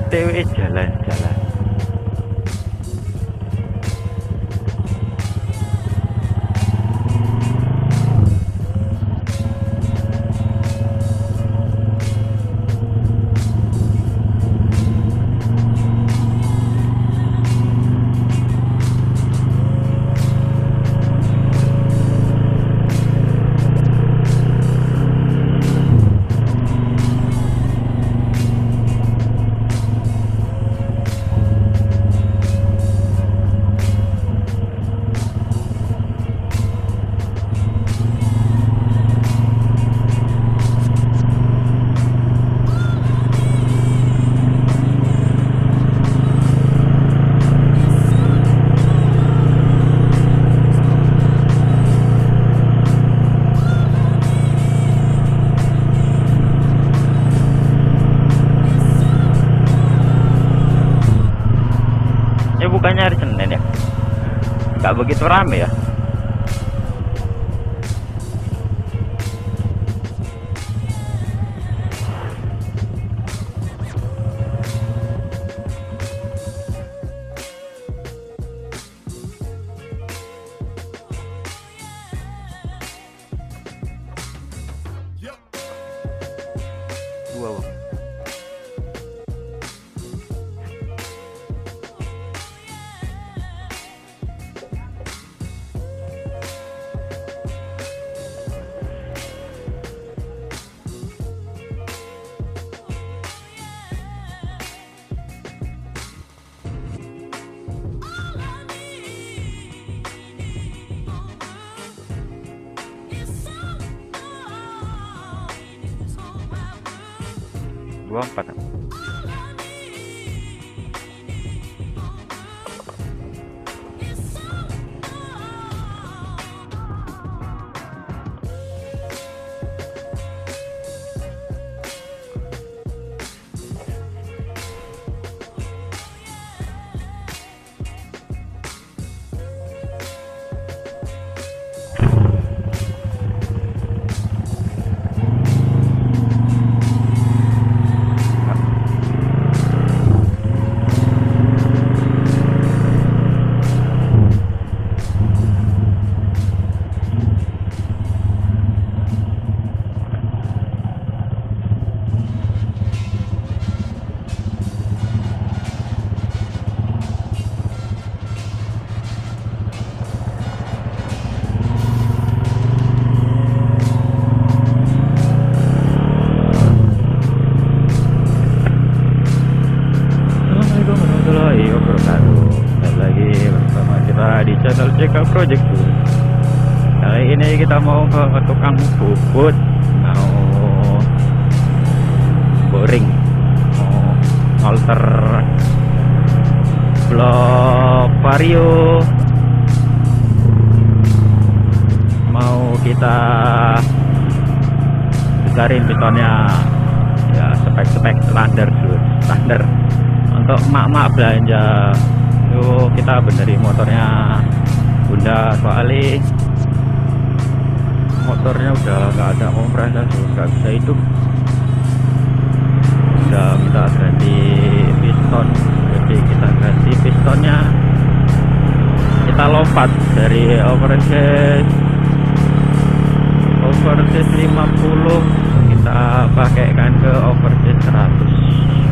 OTW jalan-jalan. Bukannya hari Senin ya, nggak begitu rame ya. Wow. Dua empat. Di channel JK Project. Kali ini kita mau ke tukang bubut, mau boring, mau alter blok vario, mau kita besarin pistonnya ya, spek-spek standar untuk emak-emak belanja. Yuk kita benerin motornya Bunda, soalnya motornya udah nggak ada kompresor, nggak bisa hidup. Udah minta ganti piston, jadi kita ganti pistonnya. Kita lompat dari overseas 50 kita pakaikan ke overseas 100.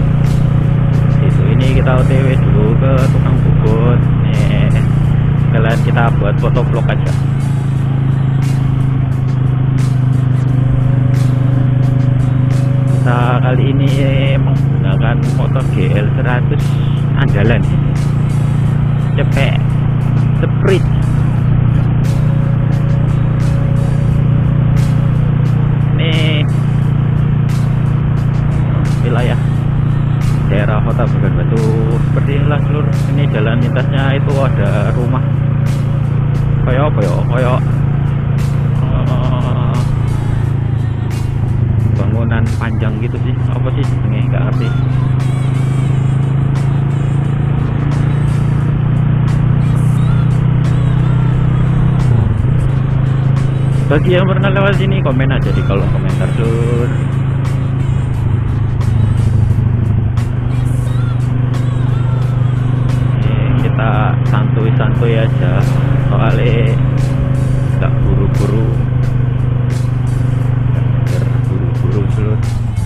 Ini kita OTW dulu ke tukang bubut. Nih, kalian kita buat foto vlog aja. Kita kali ini menggunakan motor GL 100 andalan, cepet, sprint. Ini wilayah daerah Kota Pekanbaru seperti inilah seluruh. Ini jalan lintasnya itu ada rumah kayak apa ya, kayak bangunan panjang gitu sih, apa sih ini nggak ngerti. Bagi yang pernah lewat sini komen aja di kolom komentar, Lur. santuy aja, soalnya nggak buru-buru, nggak buru-buru seluruh.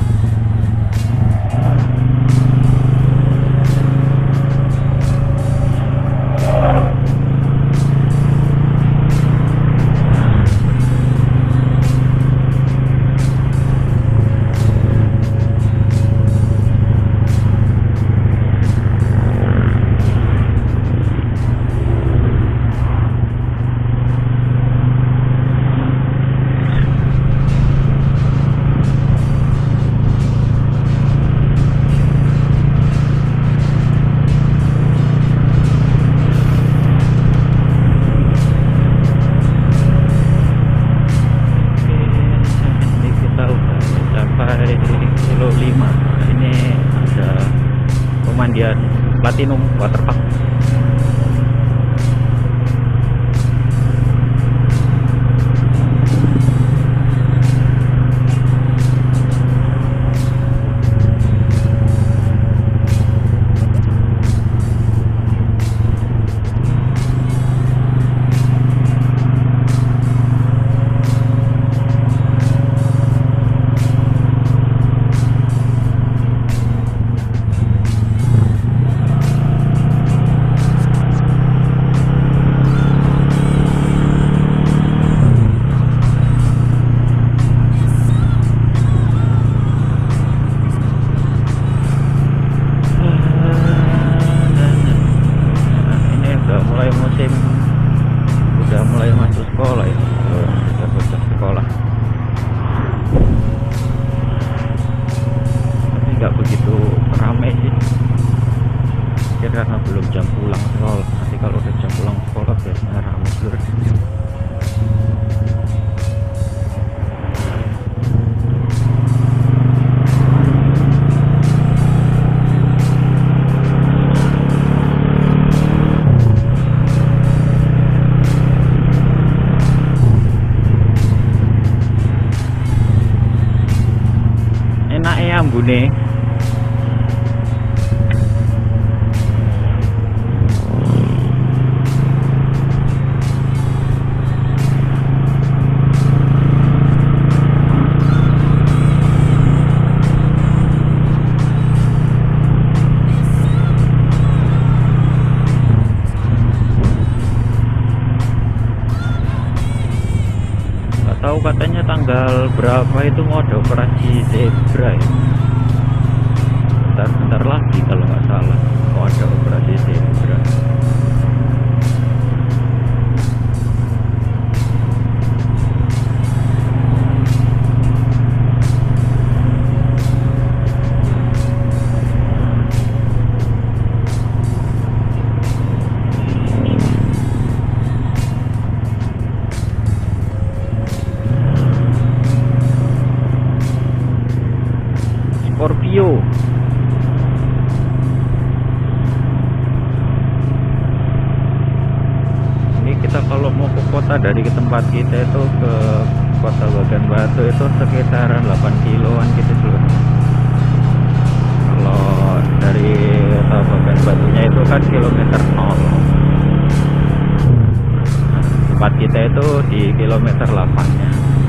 Kilo 5. Ini ada pemandian Platinum Waterpark. Udah mulai masuk sekolah ya, udah bocah sekolah, tapi nggak begitu ramai sih, karena belum jam pulang sekolah. Nanti kalau udah jam pulang sekolah biasanya ramai seluruh. Ambune nggak tahu, katanya tanggal berapa itu mau ada operasi zebra ya. Bentar lagi kalau nggak salah mau ada operasi zebra. Scorpio. Kita kalau mau ke kota dari tempat kita itu ke kota Bagan Batu itu sekitaran 8 kiloan gitu dulu. Kalau dari kota Bagan Batunya itu kan kilometer 0. Tempat kita itu di kilometer 8-nya.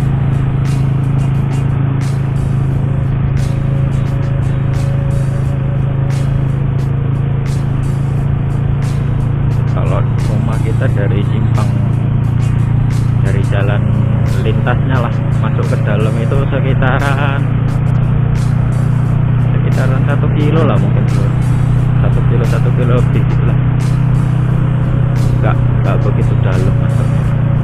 Kita dari simpang, dari jalan lintasnya lah masuk ke dalam itu sekitaran 1 kilo lah, mungkin 1 kilo lebih gitu lah, nggak begitu dalam masuknya.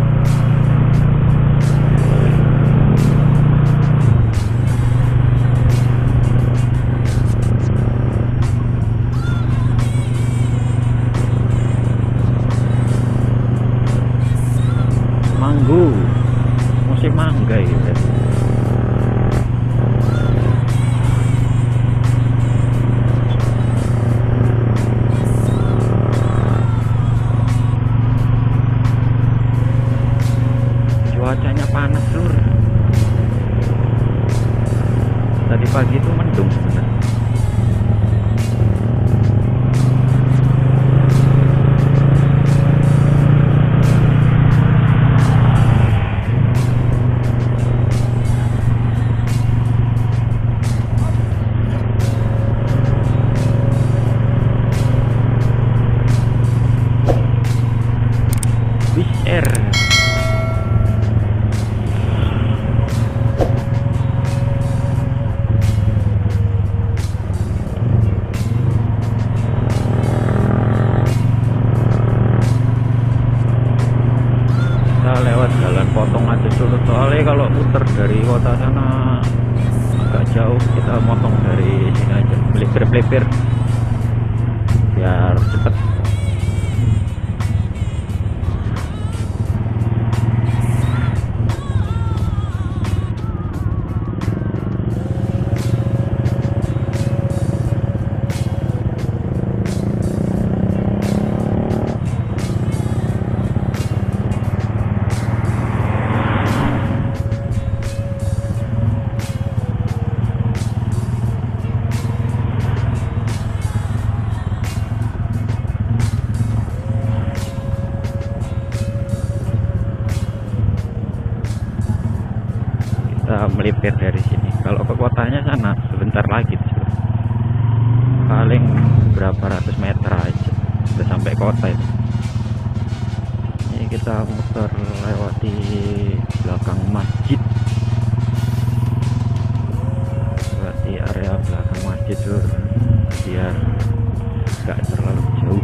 Musim mangga gitu. parkir dari sini. Kalau ke kotanya sana sebentar lagi tuh. Paling berapa ratus meter aja udah sampai kota itu. Ini kita muter lewati belakang masjid, lewati area belakang masjid tuh biar gak terlalu jauh.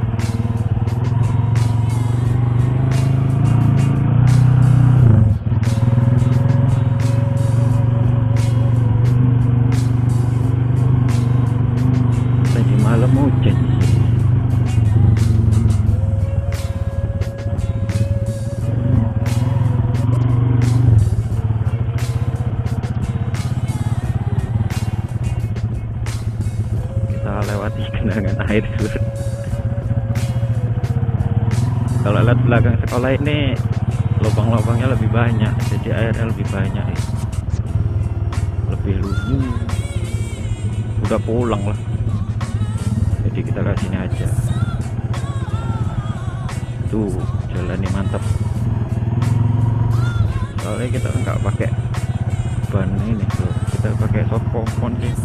Tadi malam hujan. Kita lewati genangan air surut. Kalau lihat belakang sekolah ini lubang-lubangnya lebih banyak, jadi airnya lebih banyak, lebih luyu. Udah pulang lah, jadi kita ke sini aja. Tuh jalannya mantap, soalnya kita nggak pakai ban ini tuh, kita pakai sopopon sih.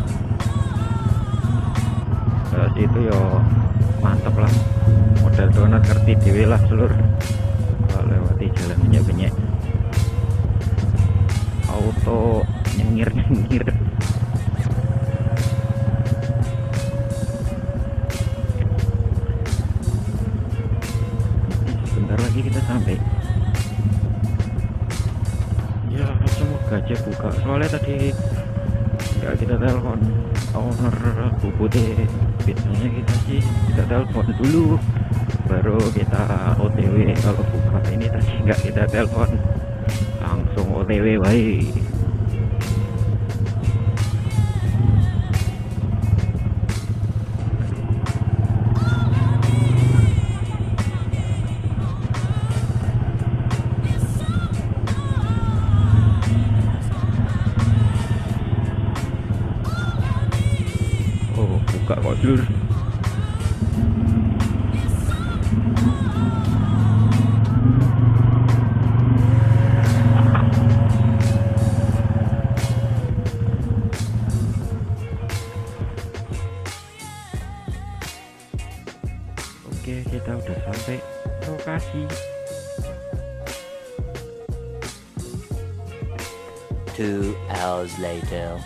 Kalau situ yo mantap lah, model donat ngerti dewe lah seluruh. Kalau lewati jalan banyak auto nyengir. Sebentar lagi kita sampai. Ya semoga aja buka, soalnya tadi nggak kita telepon owner bubute. Biasanya kita sih kita telepon dulu baru kita OTW kalau buka. Ini tadi nggak kita telepon, langsung OTW wae. Oh buka kok dulur. Oke, kita udah sampai lokasi. 2 hours later.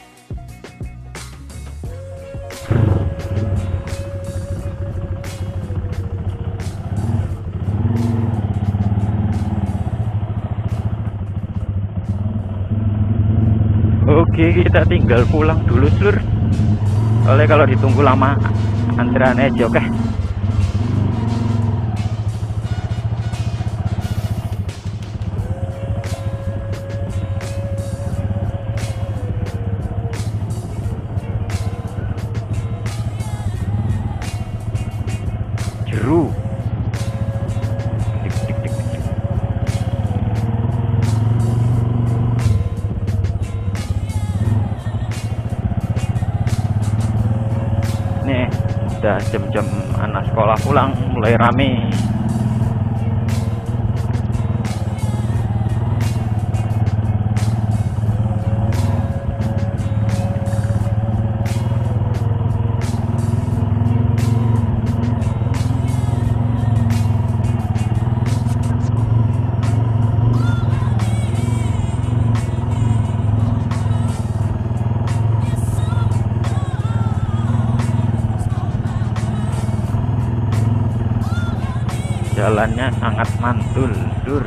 Oke, kita tinggal pulang dulu seluruh. Soalnya kalau ditunggu lama antrean aja. Oke. Jeru. Nih, udah jam-jam anak sekolah pulang, mulai rame. Jalannya sangat mantul, dur.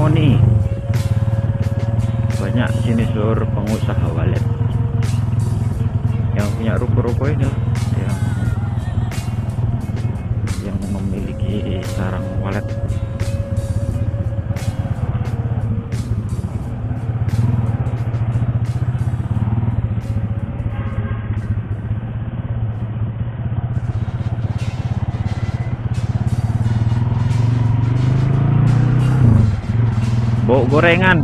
Harmoni. Banyak sini seluruh pengusaha walet yang punya ruko-ruko ini lah, yang memiliki sarang walet. Bawa gorengan.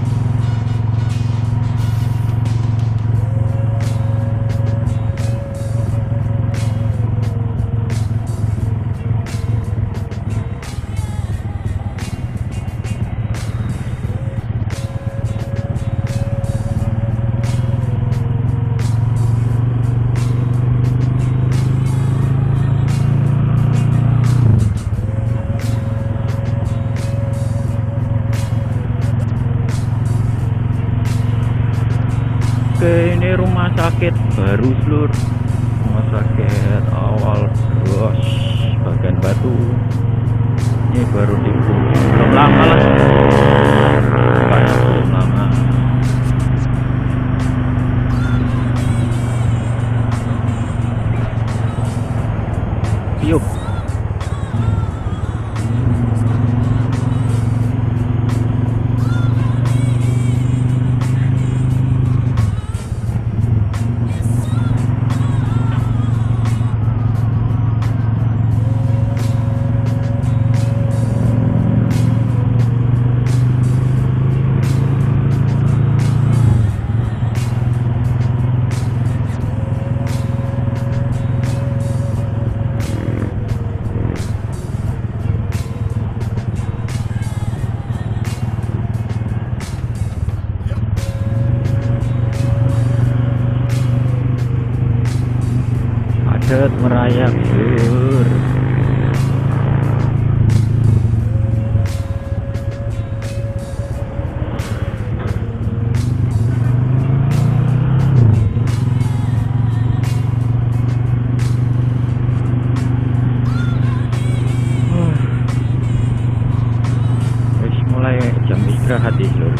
Oke, ini rumah sakit baru seluruh. Rumah sakit awal Bros bagian Batu. Ini baru dibuka, belum lama lah. Belum lama. Yuk. Padat merayap sur. Mulai jam istirahat di sur.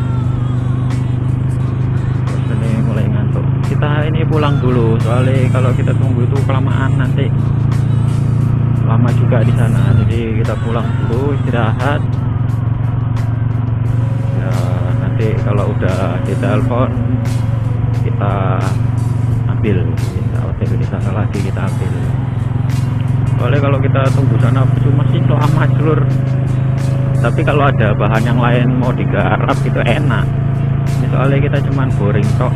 Mulai ngantuk. Kita ini pulang dulu, soalnya kalau kita tunggu itu kelamaan, nanti lama juga di sana. Jadi kita pulang dulu, istirahat ya, nanti kalau udah ditelepon kita ambil, kita hotel di sana lagi kita ambil. Soalnya kalau kita tunggu sana cuma sih lama seluruh. Tapi kalau ada bahan yang lain mau digarap gitu enak. Soalnya kita cuman boring tok.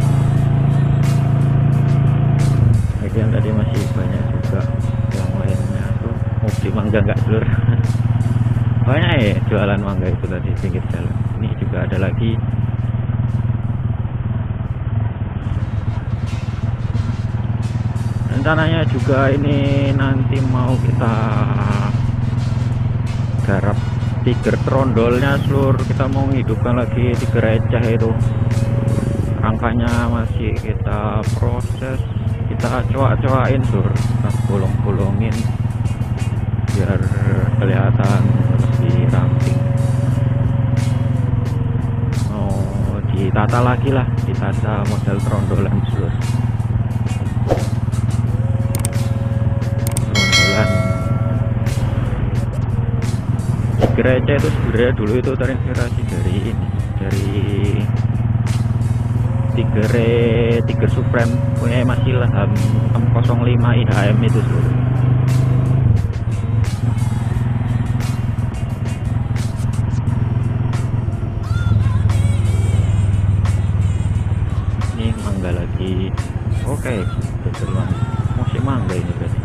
Yang tadi masih banyak juga yang lainnya tuh mau beli mangga nggak seluruh. Banyak ya jualan mangga itu tadi pinggir jalan. Ini juga ada lagi. Rencananya juga ini nanti mau kita garap tiger trondolnya seluruh. Kita mau menghidupkan lagi tiger receh itu. Rangkanya masih kita proses, kita coak-coakin sur, kita bolong-bolongin biar kelihatan lebih ramping. Oh, ditata lagi lah, ditata model trondolan sur. Trondolan gereja itu sebenarnya dulu itu terinspirasi dari ini, dari Tiger Supreme punya Mas Ilham 605 IHM itu seluruh. Ini mangga lagi. Oke, betul banget. Masih mangga ini berarti.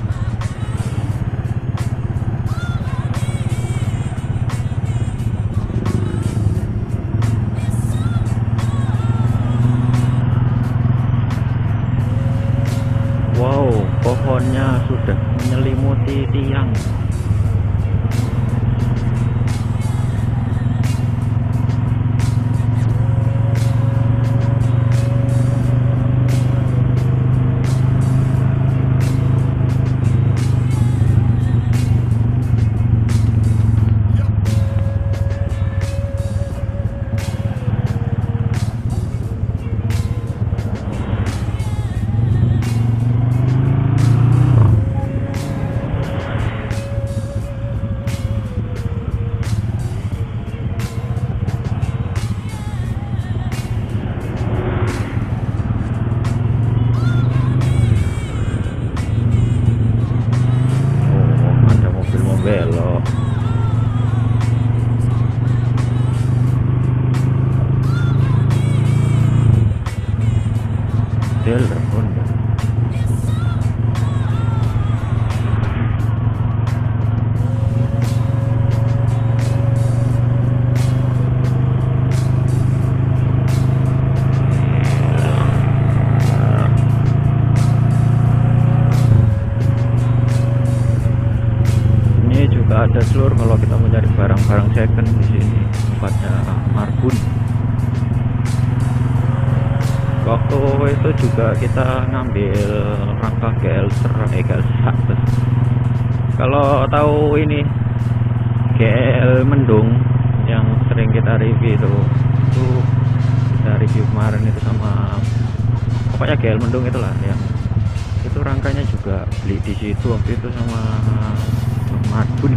Wow, pohonnya sudah menyelimuti tiang. model Honda. Ada seluruh kalau kita mencari barang-barang second di sini, tempatnya Marbun. Waktu itu juga kita ngambil rangka GL 100. Kalau tahu ini GL Mendung yang sering kita review itu kita review kemarin itu sama pokoknya GL Mendung itulah, yang itu rangkanya juga beli di situ waktu itu sama Marbun.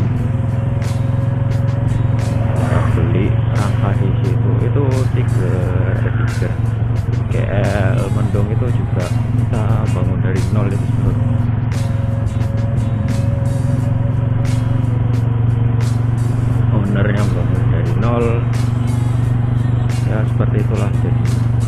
Beli rangka di situ itu 3 GL Mendung itu juga kita bangun dari nol itu seluruh. Ownernya bangun dari nol ya, seperti itulah jadi.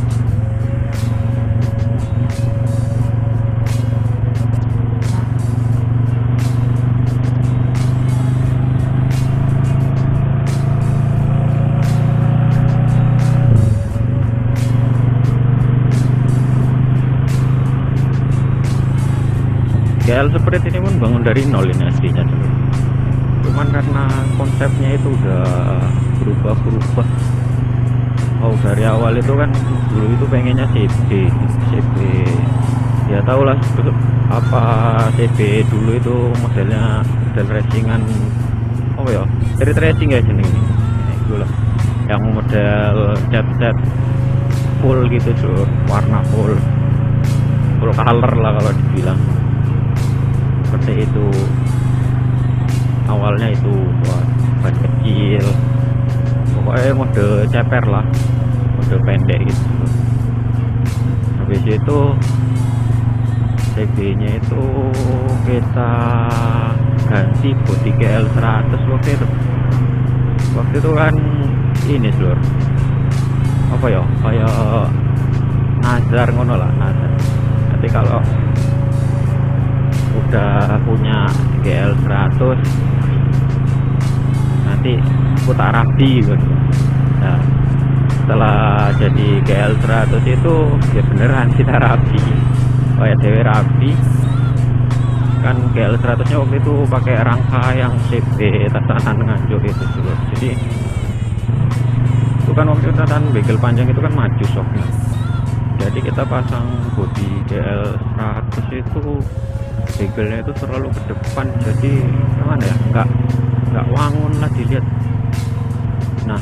GL Sprint ini pun bangun dari nol ini aslinya dulu. Cuman karena konsepnya itu udah berubah-berubah. Oh, dari awal itu kan dulu itu pengennya CB. Ya tau lah apa CB dulu itu modelnya model racingan. Oh ya, street racing ya jenis ini. Itu lah. Yang model cat full gitu tuh, warna full color lah kalau dibilang. Seperti itu awalnya itu buat ban kecil, pokoknya mode ceper lah, mode pendek gitu. Habis itu CB nya itu kita ganti bodi GL 100 waktu itu kan ini seluruh apa ya, kayak Nazar ngono lah, Nazar. Nanti kalau udah punya GL 100 nanti putar rapi gitu. Nah, setelah jadi GL 100 itu ya beneran kita rapi, kayak dewe rapi kan. GL 100 nya waktu itu pakai rangka yang CB tatanan nganjuk itu dulu. Jadi itu kan waktu itu tatanan begal panjang itu kan maju soknya, jadi kita pasang bodi GL 100 itu begelnya itu terlalu ke depan, jadi gimana ya, nggak wangun lah dilihat. Nah,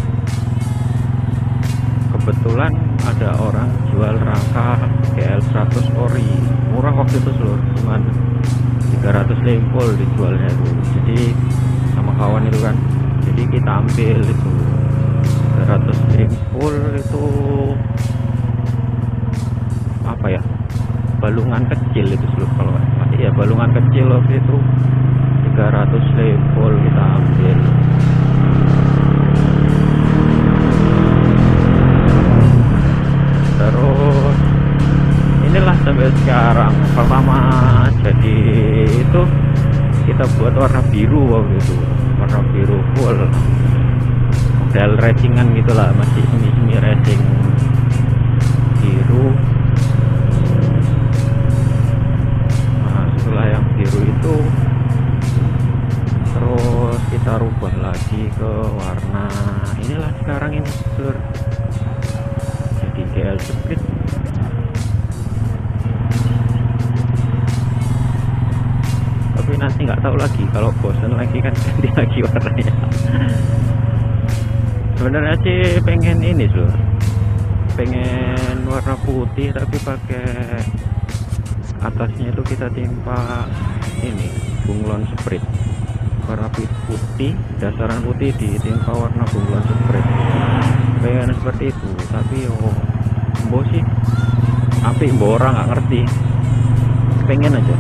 kebetulan ada orang jual rangka GL 100 ori murah waktu itu seluruh, cuman 300 lempol dijualnya itu. Jadi sama kawan itu kan, jadi kita ambil itu 300 lempol itu apa ya, balungan kecil itu seluruh kalau ya, balungan kecil waktu itu 300 lempol kita ambil. Terus inilah sampai sekarang. Pertama jadi itu kita buat warna biru waktu itu, warna biru full model racingan gitulah, masih semi racing biru. Yang biru itu terus kita rubah lagi ke warna inilah sekarang ini seluruh, jadi GL Sprint. Tapi nanti nggak tahu lagi, kalau bosan lagi kan ganti lagi warnanya. Sebenarnya sih pengen ini seluruh, pengen warna putih tapi pakai atasnya itu kita timpa ini bunglon Sprint warna putih, dasaran putih ditimpa warna bunglon Sprint, pengen seperti itu. Tapi mbok sih api, mbok orang nggak ngerti, pengen aja.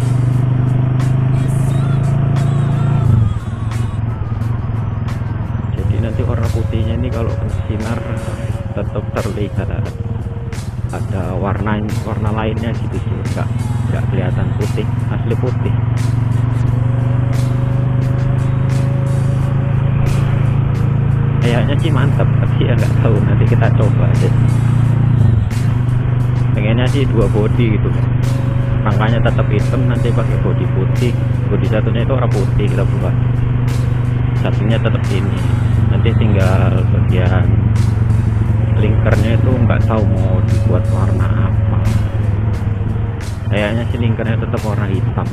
Jadi nanti warna putihnya ini kalau sinar tetap terlihat. ada warna lainnya gitu sih, nggak kelihatan putih, asli putih. Kayaknya sih mantap, tapi ya nggak tahu, nanti kita coba aja. Pengennya sih 2 body gitu, rangkanya tetap hitam, nanti pakai body putih. Body satunya itu warna putih kita buat, satunya tetap ini. Nanti tinggal bagian linkernya itu nggak tahu mau dibuat warna apa. Kayaknya sih linkernya tetap warna hitam.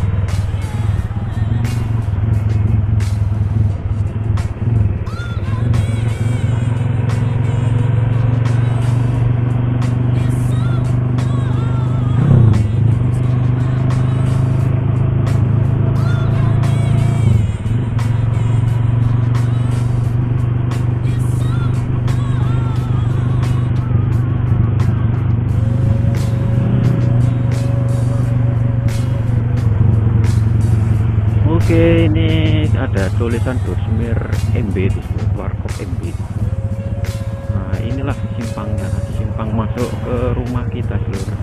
Oke, ini ada tulisan Dorsmir MB di sini, Warkop MB. Nah, inilah simpangnya, simpang masuk ke rumah kita seluruh.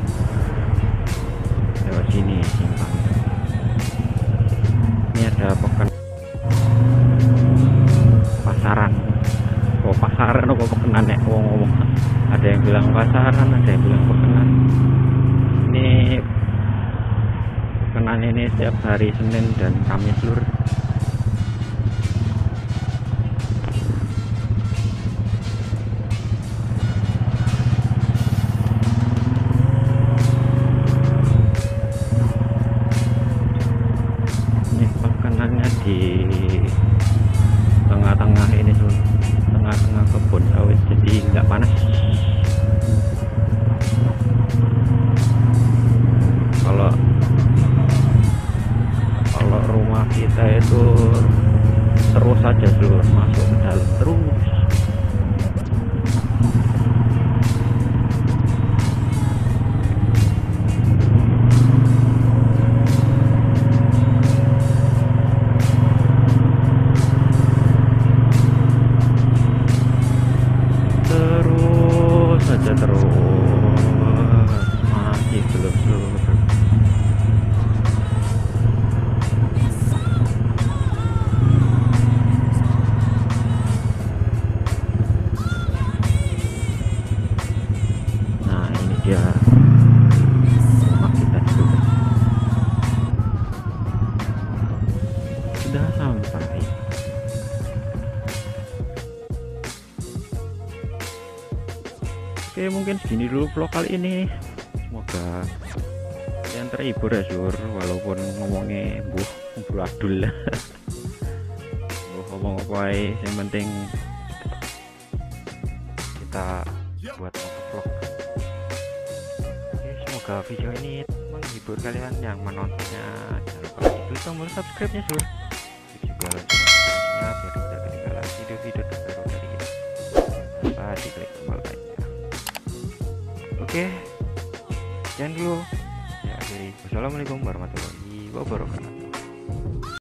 Lewat sini simpangnya. Ini ada pasaran. Oh, pasaran apa pekenan ya? Ngomong. Ada yang bilang pasaran, ada yang bilang pekenan. Ini pekenan ini setiap hari Senin dan Kamis lur. Ini pekenannya di tengah-tengah ini lur, tengah-tengah kebun sawit, jadi nggak panas. Kalau rumah kita itu terus saja seluruh masuk ke dalam terus. Terus saja terus masih belum seluruh. Ya, rumah kita sudah sampai. Oke, mungkin segini dulu vlog kali ini. Semoga kalian terhibur ya sur, walaupun ngomongnya buradul. Ngomong apa yang penting kita buat vlog. Semoga video ini menghibur kalian yang menontonnya. Jangan lupa klik tombol subscribe nya sur, juga loncengnya biar tidak ketinggalan video-video terbaru dari kita. Lupa diklik tombol like-nya. Oke, sekian dulu ya, akhiri. Wassalamualaikum warahmatullahi wabarakatuh.